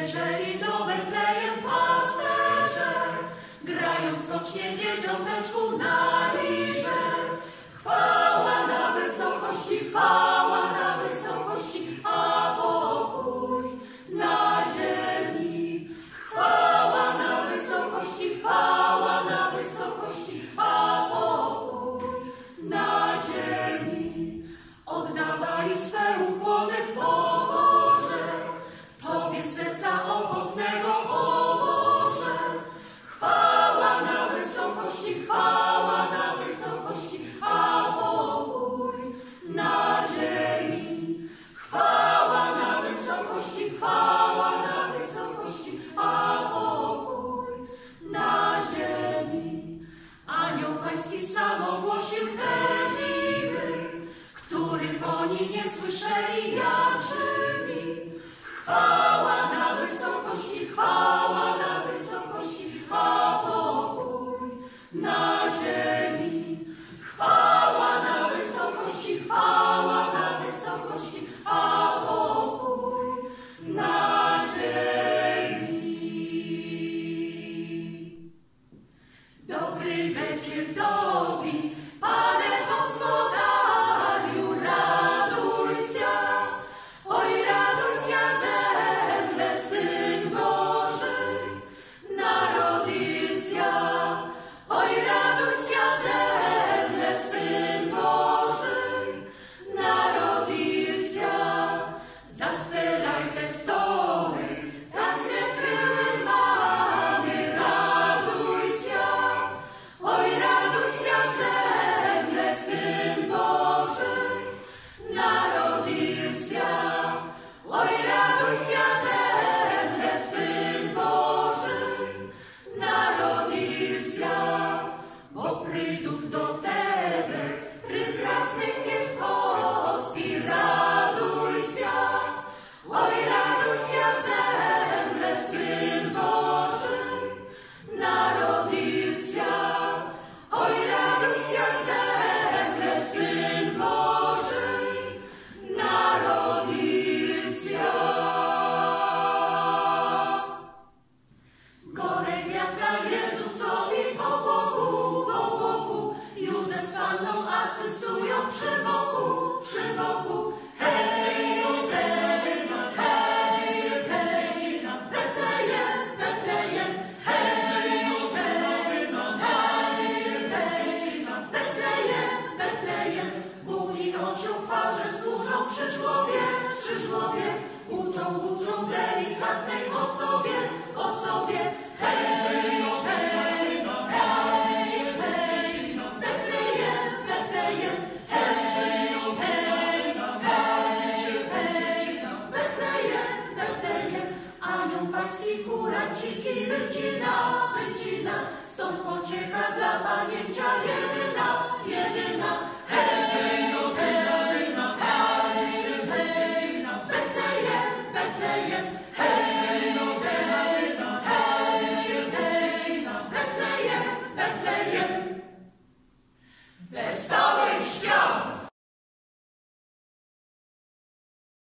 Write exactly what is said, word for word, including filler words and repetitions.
przybieżeli do Betlejem pasterze, grają skocznie dzieciąteczku na lirze. Chwała na wysokości, chwała na wysokości, a pokój na ziemi. Chwała na wysokości, chwała na wysokości, a pokój na ziemi. Oddawali swe ukłony w pokorze Tobie z serca ochotnego, o Boże. Chwała na wysokości, chwała na wysokości, a pokój na ziemi. Chwała na wysokości, chwała na wysokości, a pokój na ziemi. Anioł Pański sam ogłosił te dziwy, których oni nie słyszeli jak żywi. Chwała na wysokości, chwała na wysokości, a pokój na ziemi. Chwała na wysokości, chwała na wysokości, a pokój na ziemi. Dobry wieczór dobi, Panie Gospodariu, raduj się, oj raduj się ze mnie, Syn Boży narodził się. Oj raduj się ze mnie, Syn Boży narodził się. Zastylaj te stoły, tak się kryły mamy, raduj się. Oj raduj się ze mnie, Syn Boży narodził się. Oj raduj się ze mnie, Syn Boży narodził się. Bo przyjdą do Tebe prekrasnych nieskości, raduj się. Oj raduj się ze mnie, Syn Boży narodził się. Oj raduj się ze mnie, Syn Boży narodził się. Gore gwiazda Jezusowi po boku, po boku, Józef z Panną asystują przy boku, przy boku. Hej, hej, hej, hej, Betlejem, Betlejem, hej, hej, hej, hej, Betlejem, Betlejem. Bóg i osioł w parze służą przy żłobie, przy żłobie, uczą, uczą delikatnej osobie, osobie. Hej, hej, hej, hej, Betlejem, Betlejem, hej, hej, hej, hej, Betlejem, Betlejem. Anioł Pański kuraciki wycina, wycina, stąd pociecha dla panięcia jedyna.